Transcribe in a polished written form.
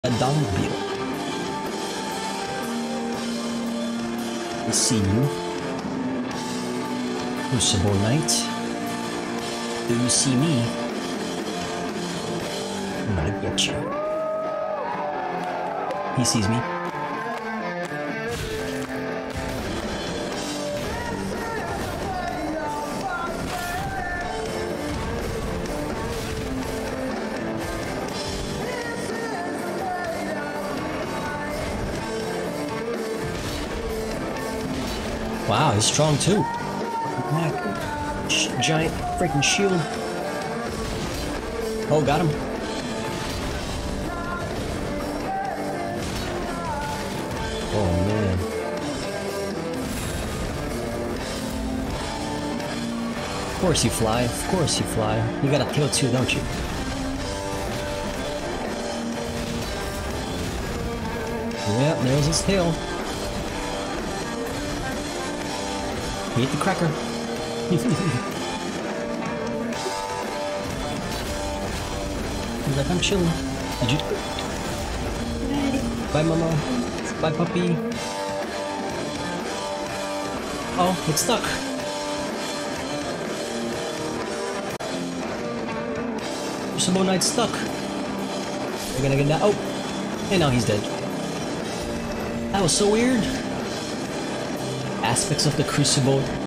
a dung beetle. I see you. Crucible Knight. Do you see me? I'm gonna get you. He sees me. Wow, he's strong too. Giant freaking shield. Oh, got him. Oh man. Of course you fly. Of course you fly. You got a tail too, don't you? Yep, there's his tail. He ate the cracker. He's like, I'm chilling. Did you? Bye, mama. Bye, puppy. Oh, it's stuck. Crucible Knight's stuck. We're gonna get that. Oh, and now he's dead. That was so weird. Aspects of the Crucible